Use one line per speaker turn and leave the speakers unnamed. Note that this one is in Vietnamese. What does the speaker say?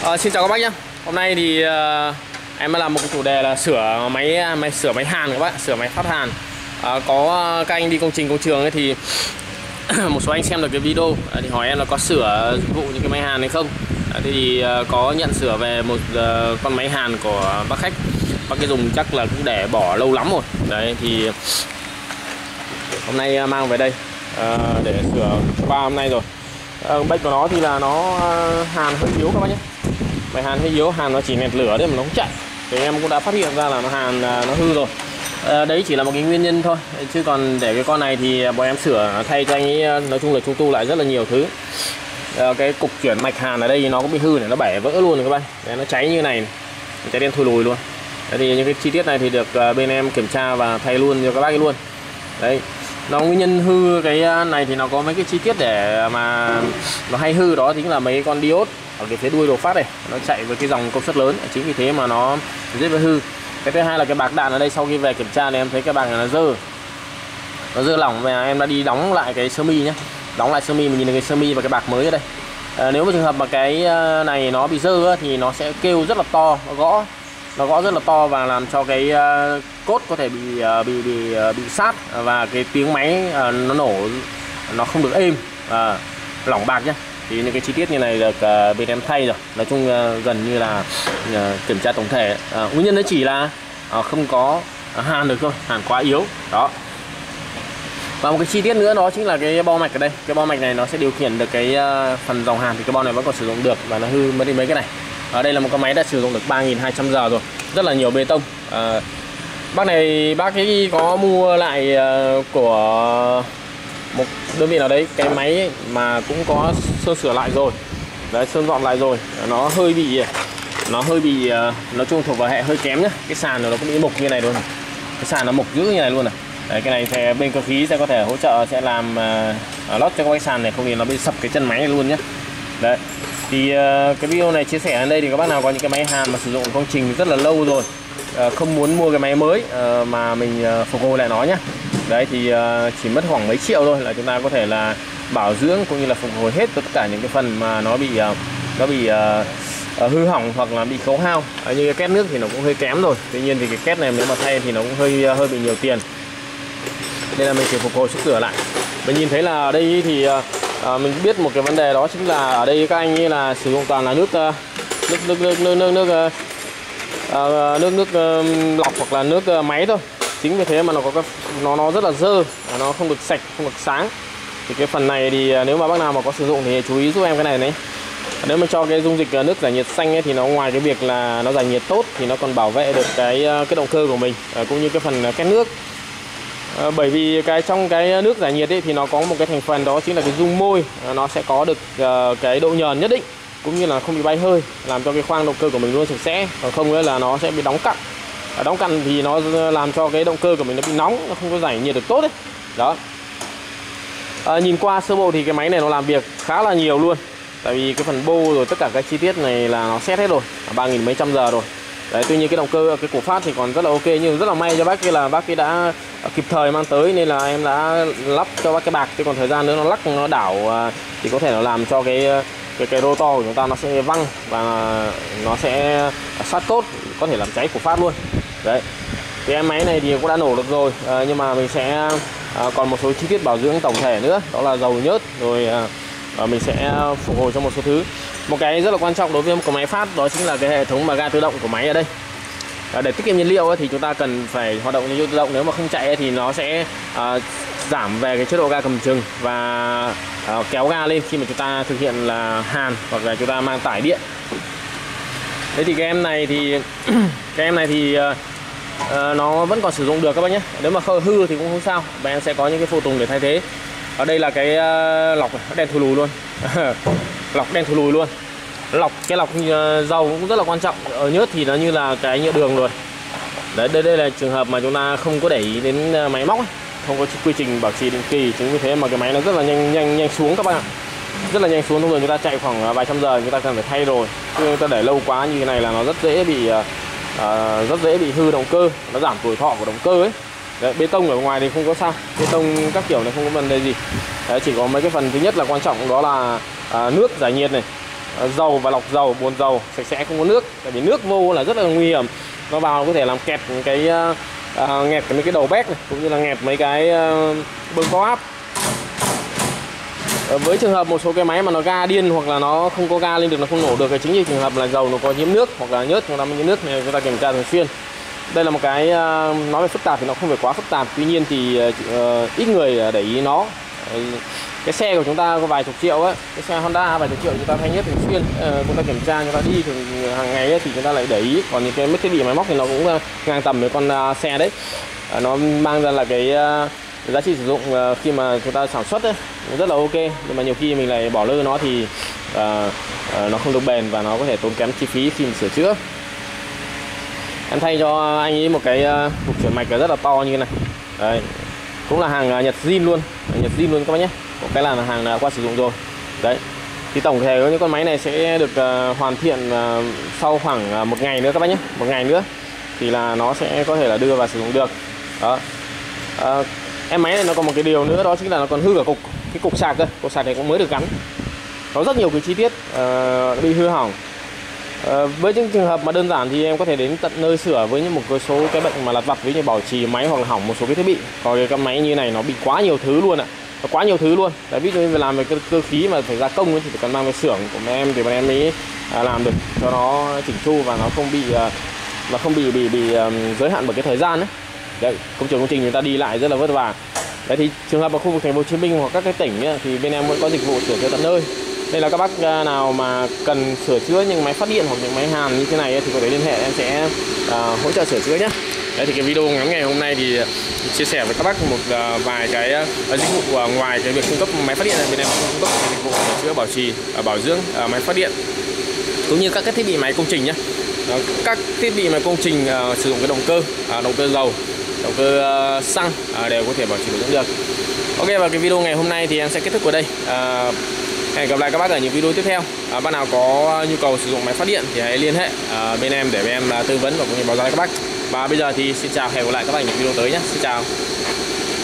Xin chào các bác nhé. Hôm nay thì em mới làm một cái chủ đề là sửa máy hàn các bạn, sửa máy phát hàn. Có các anh đi công trường ấy thì một số anh xem được cái video thì hỏi em là có sửa vụ những cái máy hàn hay không. Thì có nhận sửa về một con máy hàn của bác khách. Bác cái dùng chắc là cũng để bỏ lâu lắm rồi. Đấy thì hôm nay mang về đây để sửa qua hôm nay rồi. Bệnh của nó thì là nó hàn hơi yếu các bác nhé. Máy hàn hơi yếu, hàn nó chỉ nẹt lửa đấy mà nó không chạy. Thì em cũng đã phát hiện ra là nó hàn nó hư rồi. Đấy chỉ là một cái nguyên nhân thôi. Chứ còn để cái con này thì bọn em sửa thay cho anh ấy, nói chung là trung tu lại rất là nhiều thứ. Cái cục chuyển mạch hàn ở đây nó cũng bị hư này, nó bẻ vỡ luôn rồi các bác. Đấy, nó cháy như này, cháy đen thui lùi luôn. Đấy, thì những cái chi tiết này thì được bên em kiểm tra và thay luôn cho các bác ấy luôn. Đấy. Nó nguyên nhân hư cái này thì nó có mấy cái chi tiết để mà nó hay hư đó chính là mấy con diode ở cái phía đuôi đồ phát này, nó chạy với cái dòng công suất lớn, chính vì thế mà nó rất là hư. Cái thứ hai là cái bạc đạn ở đây, sau khi về kiểm tra thì em thấy cái bạc này nó dơ lỏng, và em đã đi đóng lại cái sơ mi nhé, đóng lại sơ mi, mình nhìn được cái sơ mi và cái bạc mới ở đây. Nếu mà trường hợp mà cái này nó bị dơ thì nó sẽ kêu rất là to, nó gõ rất là to và làm cho cái cốt có thể bị sát, và cái tiếng máy nó nổ nó không được êm, lỏng bạc nhé. Thì những cái chi tiết như này được bên em thay rồi, nói chung gần như là kiểm tra tổng thể. Nguyên nhân nó chỉ là không có hàn được thôi, hàn quá yếu đó. Và một cái chi tiết nữa đó chính là cái bo mạch ở đây. Cái bo mạch này nó sẽ điều khiển được cái phần dòng hàn, thì cái bo này vẫn còn sử dụng được và nó hư mất đi mấy cái này. Ở đây là một con máy đã sử dụng được 3.200 giờ rồi, rất là nhiều bê tông. Bác ấy có mua lại của một đơn vị nào đấy cái máy ấy, mà cũng có sơn sửa lại rồi, đấy, sơn dọn lại rồi. Nó hơi bị nói chung thuộc vào hệ hơi kém nhá. Cái sàn nó cũng bị mục như này luôn, cái sàn nó mục dữ như này luôn này. Đấy, cái này sẽ bên cơ khí sẽ có thể hỗ trợ, sẽ làm lót cho cái sàn này, không thì nó bị sập cái chân máy này luôn nhé. Đấy thì cái video này chia sẻ ở đây thì các bác nào có những cái máy hàn mà sử dụng công trình rất là lâu rồi, không muốn mua cái máy mới mà mình phục hồi lại nó nhé. Đấy thì chỉ mất khoảng mấy triệu thôi là chúng ta có thể là bảo dưỡng cũng như là phục hồi hết tất cả những cái phần mà nó bị hư hỏng hoặc là bị khấu hao. Như cái két nước thì nó cũng hơi kém rồi, tuy nhiên thì cái két này nếu mà thay thì nó cũng hơi bị nhiều tiền, nên là mình chỉ phục hồi sức sửa lại. Mình nhìn thấy là ở đây thì mình biết một cái vấn đề đó chính là ở đây các anh ấy là sử dụng toàn là nước lọc hoặc là nước máy thôi. Chính vì thế mà nó rất là dơ, nó không được sạch, không được sáng. Thì cái phần này thì nếu mà bác nào mà có sử dụng thì chú ý giúp em cái này này. Nếu mà cho cái dung dịch nước giải nhiệt xanh ấy, thì nó ngoài cái việc là nó giải nhiệt tốt thì nó còn bảo vệ được cái động cơ của mình, cũng như cái phần két nước. Bởi vì trong cái nước giải nhiệt ấy, thì nó có một cái thành phần đó chính là cái dung môi, nó sẽ có được cái độ nhờn nhất định, cũng như là không bị bay hơi, làm cho cái khoang động cơ của mình luôn sạch sẽ. Còn không nữa là nó sẽ bị đóng cặn. Đóng cặn thì nó làm cho cái động cơ của mình nó bị nóng, nó không có giải nhiệt được tốt đấy. Đó. Nhìn qua sơ bộ thì cái máy này nó làm việc khá là nhiều luôn. Tại vì cái phần bô rồi tất cả các chi tiết này là nó set hết rồi, 3.000 mấy trăm giờ rồi. Đấy, tuy nhiên cái động cơ, cái cổ phát thì còn rất là ok, nhưng rất là may cho bác kia là bác ấy đã kịp thời mang tới, nên là em đã lắp cho bác cái bạc. Chứ còn thời gian nữa nó lắc, nó đảo thì có thể nó làm cho cái rotor của chúng ta nó sẽ văng và nó sẽ sát cốt, có thể làm cháy cổ phát luôn. Đấy, thì em máy này thì cũng đã nổ được rồi, nhưng mà mình sẽ còn một số chi tiết bảo dưỡng tổng thể nữa, đó là dầu nhớt rồi mình sẽ phục hồi cho một số thứ. Một cái rất là quan trọng đối với một máy phát đó chính là cái hệ thống mà ga tự động của máy ở đây. Để tiết kiệm nhiên liệu thì chúng ta cần phải hoạt động nhiên tự động. Nếu mà không chạy thì nó sẽ giảm về cái chế độ ga cầm chừng và kéo ga lên khi mà chúng ta thực hiện là hàn hoặc là chúng ta mang tải điện. Thế thì cái em này thì nó vẫn còn sử dụng được các bác nhé. Nếu mà hư thì cũng không sao, và em sẽ có những cái phụ tùng để thay thế. Ở đây là cái lọc đen thui lùi luôn. Lọc đen thui lùi luôn. Cái lọc dầu cũng rất là quan trọng. Ở nhớt thì nó như là cái nhựa đường rồi. Đấy, đây là trường hợp mà chúng ta không có để ý đến máy móc ấy, không có quy trình bảo trì định kỳ, chính vì thế mà cái máy nó rất là nhanh xuống các bạn ạ. Rất là nhanh xuống. Thông thường chúng ta chạy khoảng vài trăm giờ chúng ta cần phải thay rồi. Chứ chúng ta để lâu quá như thế này là nó rất dễ bị hư động cơ, nó giảm tuổi thọ của động cơ ấy. Đấy, bê tông ở ngoài thì không có sao, bê tông các kiểu này không có vấn đề gì. Đấy, chỉ có mấy cái phần thứ nhất là quan trọng, đó là nước giải nhiệt này. dầu và lọc dầu, bồn dầu sạch sẽ, không có nước. Tại vì nước vô là rất là nguy hiểm, nó vào có thể làm kẹt cái nghẹt mấy cái đầu bếp này, cũng như là nghẹt mấy cái bơm cao áp. Với trường hợp một số cái máy mà nó ga điên hoặc là nó không có ga lên được, nó không nổ được, cái chính vì trường hợp là dầu nó có nhiễm nước hoặc là nhớt, chúng ta mới nhiễm nước này, chúng ta kiểm tra thường xuyên. Đây là một cái nói về phức tạp thì nó không phải quá phức tạp, tuy nhiên thì ít người để ý nó. Cái xe của chúng ta có vài chục triệu á, cái xe Honda vài chục triệu chúng ta thay nhất thường xuyên, chúng ta kiểm tra, chúng ta đi thường hàng ngày ấy, thì chúng ta lại để ý. Còn những cái thiết bị máy móc thì nó cũng ngang tầm với con xe đấy, nó mang ra là cái giá trị sử dụng khi mà chúng ta sản xuất ấy, rất là ok, nhưng mà nhiều khi mình lại bỏ lơ nó thì nó không được bền và nó có thể tốn kém chi phí khi mình sửa chữa. Em thay cho anh ấy một cái cục chuyển mạch rất là to như thế này. Đấy, cũng là hàng Nhật zin luôn, các bác nhé. Có cái là hàng đã qua sử dụng rồi. Đấy, thì tổng thể những con máy này sẽ được hoàn thiện sau khoảng một ngày nữa các bác nhé. Một ngày nữa thì là nó sẽ có thể là đưa vào sử dụng được. Đó. Em máy này nó còn một cái điều nữa, đó chính là nó còn hư cả cái cục sạc cơ. Cục sạc này cũng mới được gắn. Có rất nhiều cái chi tiết bị hư hỏng. Với những trường hợp mà đơn giản thì em có thể đến tận nơi sửa với những một số cái bệnh mà lặt vặt, ví như bảo trì máy hoặc là hỏng một số cái thiết bị. Còn cái máy như này nó bị quá nhiều thứ luôn ạ. Quá nhiều thứ luôn. Đấy, ví dụ như làm về cơ khí mà phải gia công thì phải cần mang về xưởng của em thì bọn em mới làm được cho nó chỉnh chu và nó không bị giới hạn bởi cái thời gian đấy. Đấy, công trình người ta đi lại rất là vất vả. Đấy, thì trường hợp ở khu vực thành phố Hồ Chí Minh hoặc các cái tỉnh ấy, thì bên em vẫn có dịch vụ sửa chữa tận nơi. Đây là các bác nào mà cần sửa chữa những máy phát điện hoặc những máy hàn như thế này thì có thể liên hệ, em sẽ hỗ trợ sửa chữa nhé. Đấy, thì cái video ngắn ngày hôm nay thì chia sẻ với các bác một vài cái dịch vụ ngoài cái việc cung cấp máy phát điện này, bên em cung cấp dịch vụ sửa chữa, bảo trì, bảo dưỡng máy phát điện cũng như các cái thiết bị máy công trình nhé. Các thiết bị máy công trình sử dụng cái động cơ dầu, động cơ xăng đều có thể bảo trì bảo dưỡng được. Ok, và cái video ngày hôm nay thì em sẽ kết thúc ở đây. Hẹn gặp lại các bác ở những video tiếp theo. Bác nào có nhu cầu sử dụng máy phát điện thì hãy liên hệ bên em để em tư vấn và cũng như báo giá cho các bác. Và bây giờ thì xin chào, hẹn gặp lại các bác ở những video tới nhé. Xin chào.